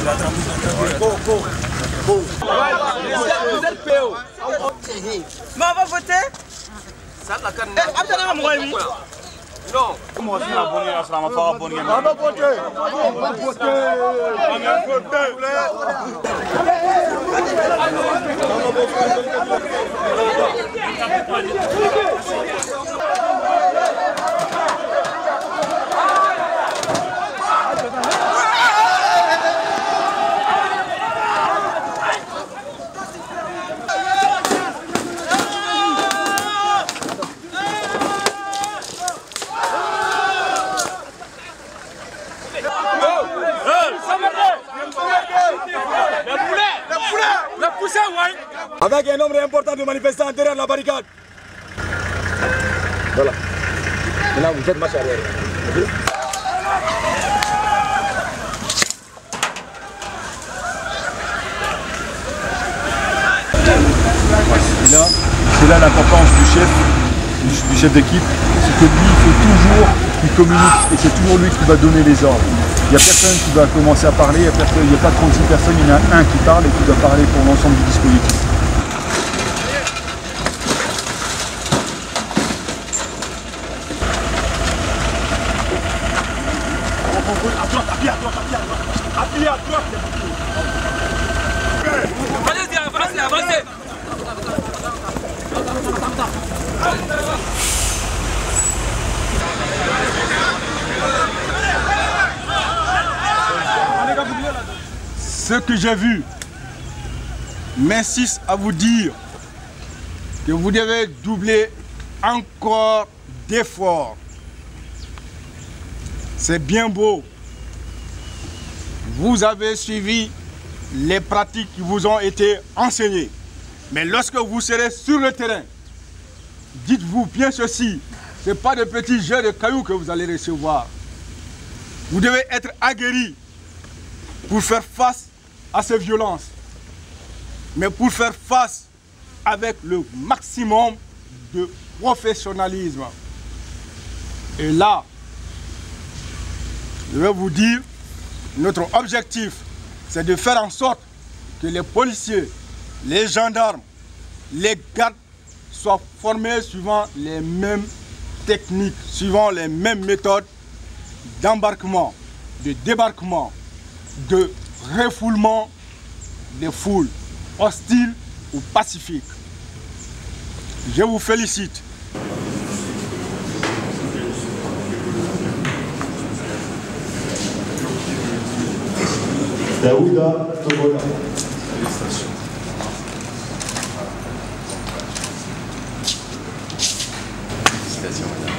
Vous êtes PO. Mais on va voter. Non. On va Avec un nombre important de manifestants derrière la barricade. Voilà. Maintenant, vous faites marche arrière. C'est là l'importance du chef d'équipe, c'est que lui, il faut toujours qu'il communique et c'est toujours lui qui va donner les ordres. Il n'y a personne qui va commencer à parler, il n'y a pas 36 personnes, il y en a un qui parle et qui doit parler pour l'ensemble du dispositif. Avancez. Ce que j'ai vu m'insiste à vous dire que vous devez doubler encore d'efforts. C'est bien beau. Vous avez suivi les pratiques qui vous ont été enseignées. Mais lorsque vous serez sur le terrain, dites-vous bien ceci, ce n'est pas de petits jets de cailloux que vous allez recevoir. Vous devez être aguerris pour faire face à ces violences, mais pour faire face avec le maximum de professionnalisme. Et là, je vais vous dire, notre objectif, c'est de faire en sorte que les policiers, les gendarmes, les gardes soient formés suivant les mêmes techniques, suivant les mêmes méthodes d'embarquement, de débarquement, de refoulement des foules, hostiles ou pacifiques. Je vous félicite. Daouda Togola. Félicitations. Félicitations, madame.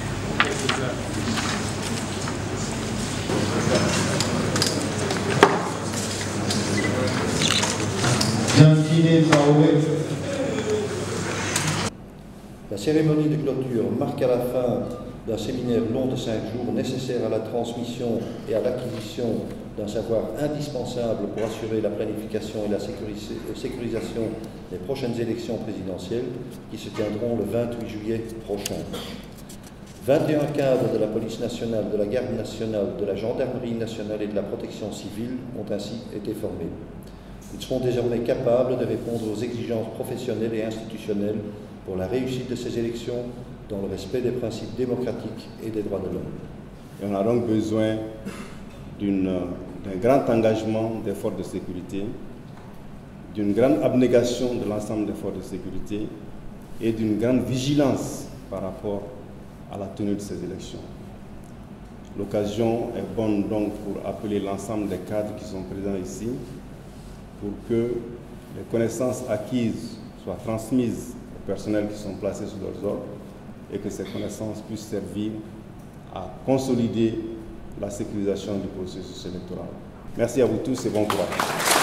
La cérémonie de clôture marque à la fin d'un séminaire long de 5 jours nécessaire à la transmission et à l'acquisition d'un savoir indispensable pour assurer la planification et la sécurisation des prochaines élections présidentielles qui se tiendront le 28 juillet prochain. 21 cadres de la police nationale, de la garde nationale, de la gendarmerie nationale et de la protection civile ont ainsi été formés. Ils seront désormais capables de répondre aux exigences professionnelles et institutionnelles pour la réussite de ces élections dans le respect des principes démocratiques et des droits de l'homme. Et on a donc besoin d'un grand engagement des forces de sécurité, d'une grande abnégation de l'ensemble des forces de sécurité et d'une grande vigilance par rapport à la tenue de ces élections. L'occasion est bonne donc pour appeler l'ensemble des cadres qui sont présents ici pour que les connaissances acquises soient transmises aux personnels qui sont placés sous leurs ordres et que ces connaissances puissent servir à consolider la sécurisation du processus électoral. Merci à vous tous et bon courage.